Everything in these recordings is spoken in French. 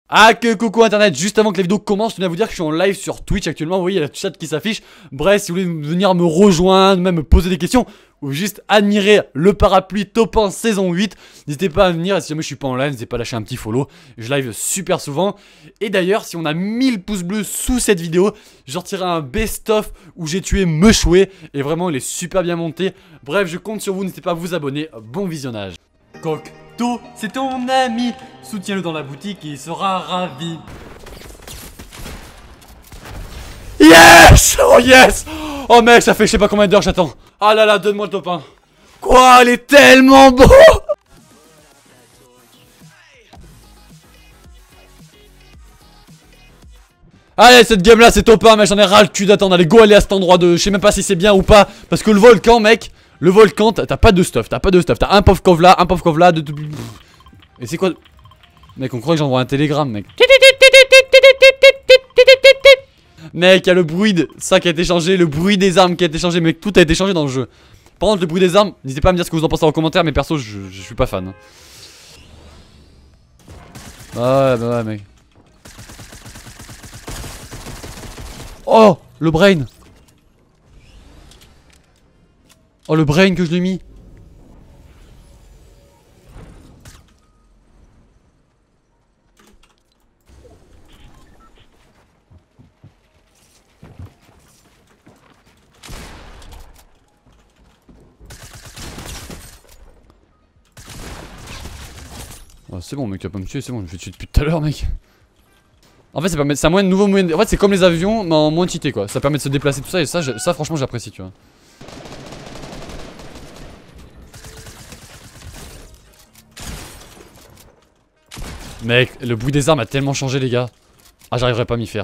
Ah que coucou internet, juste avant que la vidéo commence, je tenais à vous dire que je suis en live sur Twitch actuellement, vous voyez il y a la chat qui s'affiche. Bref, si vous voulez venir me rejoindre, même me poser des questions, ou juste admirer le parapluie top 1 saison 8, n'hésitez pas à venir, et si jamais je suis pas en live, n'hésitez pas à lâcher un petit follow, je live super souvent. Et d'ailleurs, si on a 1000 pouces bleus sous cette vidéo, je retirerai un best-of où j'ai tué Meuchoué, et vraiment il est super bien monté. Bref, je compte sur vous, n'hésitez pas à vous abonner, bon visionnage. Cocteau, c'est ton ami, soutiens-le dans la boutique et il sera ravi. Yes! Oh yes! Oh mec, ça fait je sais pas combien d'heures j'attends. Ah là là, donne-moi le top 1. Quoi, elle est tellement beau! Allez, cette game là c'est top 1 mec, j'en ai ras le cul d'attendre. Allez, go aller à cet endroit de... Je sais même pas si c'est bien ou pas. Parce que le volcan mec, le volcan, t'as pas de stuff, t'as un pauvre cove là, Et c'est quoi? Mec, on croit que j'envoie un télégramme mec. Mec, y'a le bruit de ça qui a été changé, le bruit des armes qui a été changé, mec, tout a été changé dans le jeu. Par contre, le bruit des armes, n'hésitez pas à me dire ce que vous en pensez en commentaire, mais perso, je suis pas fan. Bah ouais, mec. Oh, le brain. Oh, le brain que je l'ai mis. Oh, c'est bon mec, tu vas pas me tuer, c'est bon, je vais te tuer depuis tout à l'heure mec. En fait ça permet, c'est un moyen de nouveau moyen. En fait c'est comme les avions mais en moins cheaté quoi. Ça permet de se déplacer tout ça et ça franchement j'apprécie tu vois. Mec, le bruit des armes a tellement changé les gars. Ah j'arriverai pas à m'y faire.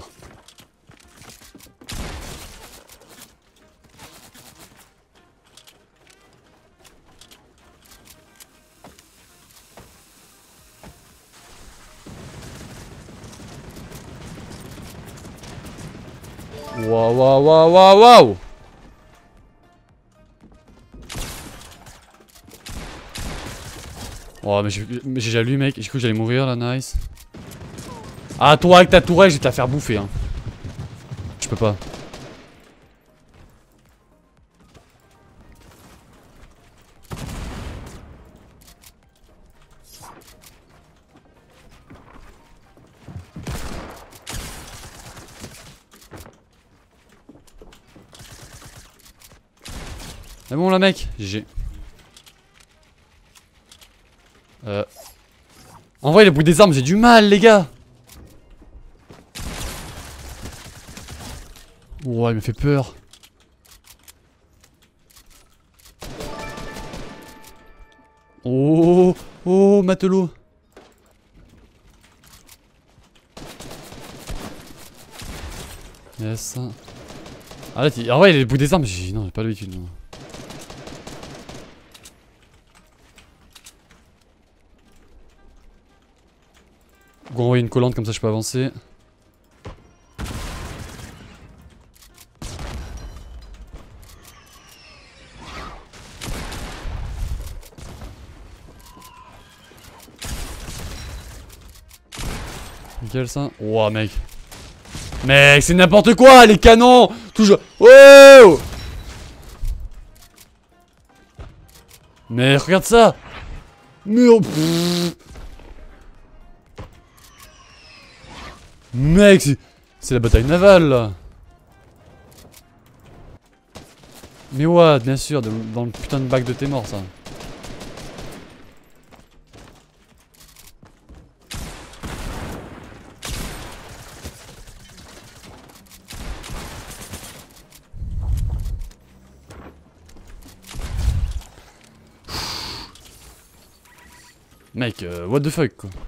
Waouh. Oh mais j'ai déjà lu mec, j'ai cru que j'allais mourir là, nice. Ah toi avec ta tourelle, je vais te la faire bouffer hein. Je peux pas. C'est bon là mec, GG. En vrai le bruit des armes j'ai du mal les gars. Ouah il me fait peur. Oh matelot. Yes. Ah là en vrai le bruit des armes non j'ai pas l'habitude non. Go envoyer une collante comme ça je peux avancer. Nickel ça. Ouah mec. Mec c'est n'importe quoi les canons. Toujours. Oh. Mais regarde ça. Mais oh, mec, c'est la bataille navale là. Mais what, bien sûr, dans le putain de bac de tes morts ça. Mec, what the fuck quoi.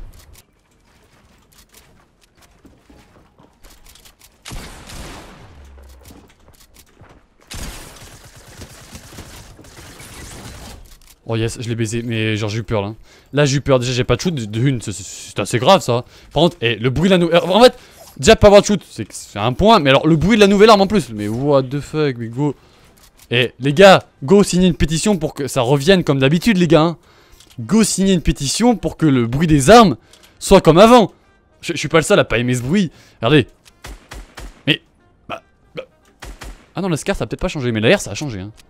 Oh yes, je l'ai baisé, mais genre j'ai eu peur là. Là j'ai eu peur, déjà j'ai pas de shoot, de une, c'est assez grave ça. Par contre, le bruit de la nouvelle... En fait, déjà pas avoir de shoot, c'est un point, mais alors le bruit de la nouvelle arme en plus. Mais what the fuck, mais go. Et les gars, go signer une pétition pour que ça revienne comme d'habitude les gars hein. Go signer une pétition pour que le bruit des armes soit comme avant. Je suis pas le seul à pas aimer ce bruit. Regardez. Mais... Bah... Ah non, le SCAR ça a peut-être pas changé, mais l'air ça a changé hein.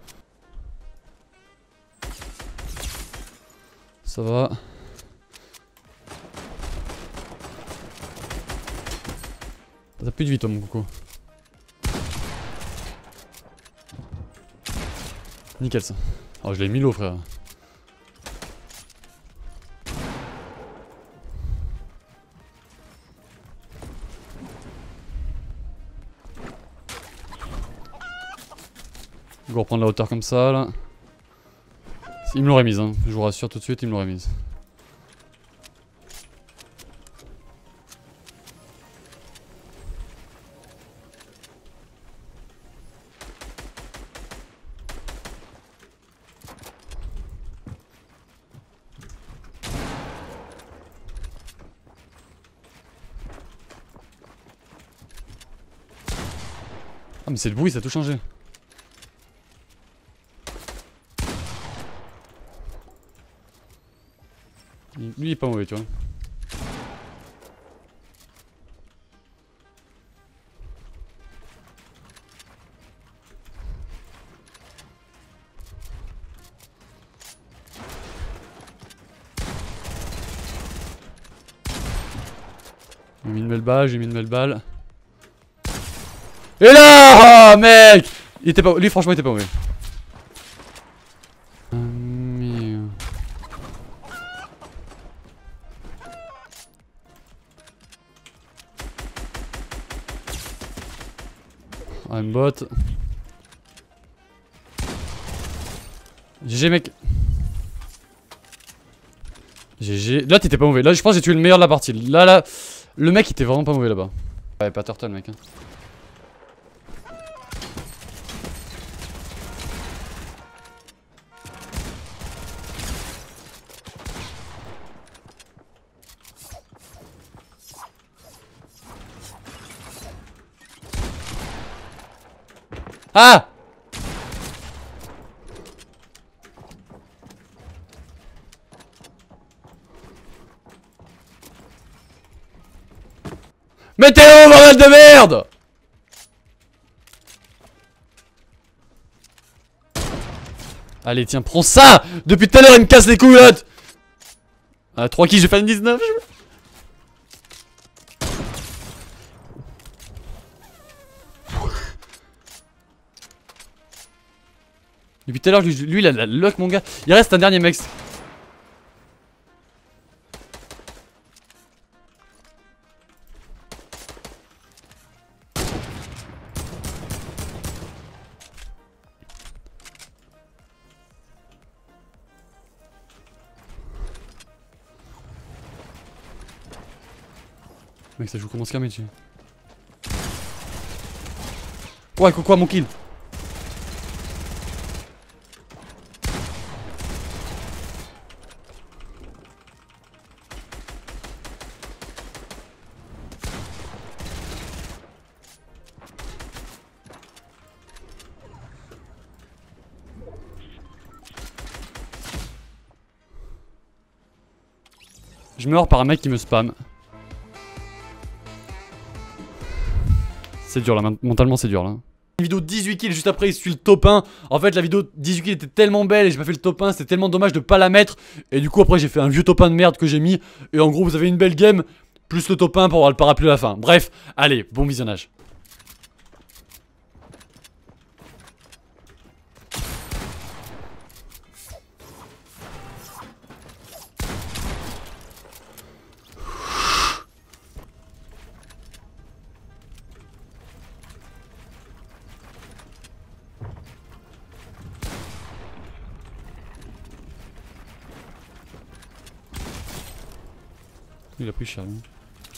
Ça va. T'as plus de vie toi mon coco. Nickel ça. Oh je l'ai mis l'eau frère. On va reprendre la hauteur comme ça là. Il me l'aurait mise hein, je vous rassure tout de suite il me l'aurait mise. Ah mais c'est le bruit, ça a tout changé. Lui il est pas mauvais tu vois. J'ai mis une belle balle, j'ai mis une belle balle. Et là, oh, mec, il était pas, lui franchement il était pas mauvais. Un bot. GG mec. GG. Là t'étais pas mauvais. Là je pense que j'ai tué le meilleur de la partie. Là, le mec il était vraiment pas mauvais là-bas. Ouais pas turtle mec hein. Ah! Mais t'es où bordel de merde! Allez tiens prends ça! Depuis tout à l'heure il me casse les couilles l'autre! Ah 3 kills j'ai fait une 19. Depuis tout à l'heure, lui il a la luck mon gars. Il reste un dernier mec. Mec ça joue comment scammer dessus. Ouais quoi mon kill. Je meurs par un mec qui me spam. C'est dur là, mentalement c'est dur là. Une vidéo 18 kills juste après il suit le top 1. En fait la vidéo 18 kills était tellement belle et j'ai pas fait le top 1. C'était tellement dommage de pas la mettre. Et du coup après j'ai fait un vieux top 1 de merde que j'ai mis. Et en gros vous avez une belle game plus le top 1 pour avoir le parapluie à la fin. Bref, allez, bon visionnage. Il a pris cher lui.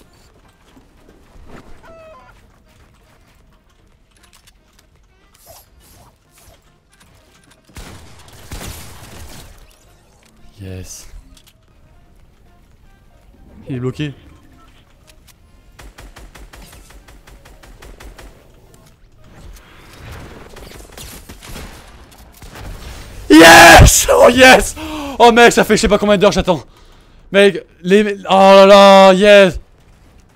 Yes. Il est bloqué. Yes! Oh yes! Oh mec, ça fait je sais pas combien d'heures j'attends. Mec, les... Oh là là, yes!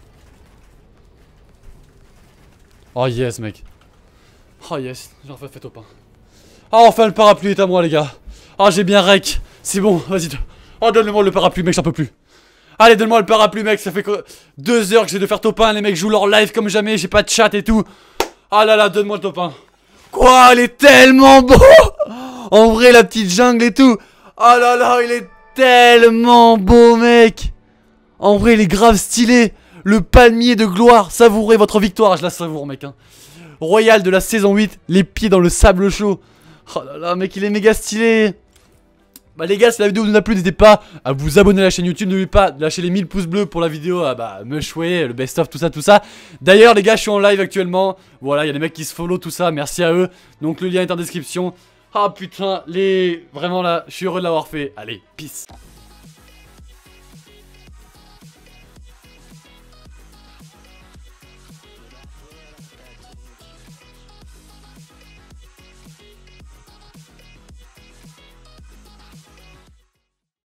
Oh yes mec. Oh yes, j'ai enfin fait top 1. Oh enfin le parapluie est à moi les gars. Oh j'ai bien rec. C'est bon, vas-y. Oh donne-moi le parapluie mec, j'en peux plus. Allez donne-moi le parapluie mec, ça fait 2 heures que j'ai de faire top 1. Les mecs jouent leur live comme jamais, j'ai pas de chat et tout. Ah là là, donne-moi le top 1. Quoi, il est tellement beau. En vrai la petite jungle et tout. Oh là là, il est tellement beau mec. En vrai il est grave stylé. Le palmier de gloire, savourez votre victoire, je la savoure mec hein. Royal de la saison 8, les pieds dans le sable chaud. Oh là là mec, il est méga stylé. Bah les gars, si la vidéo vous a plu, n'hésitez pas à vous abonner à la chaîne YouTube. N'oubliez pas de lâcher les 1000 pouces bleus pour la vidéo Meshway, le best of, tout ça. D'ailleurs les gars, je suis en live actuellement. Voilà, il y a des mecs qui se follow, tout ça, merci à eux. Donc le lien est en description. Ah putain, vraiment là, je suis heureux de l'avoir fait. Allez, peace.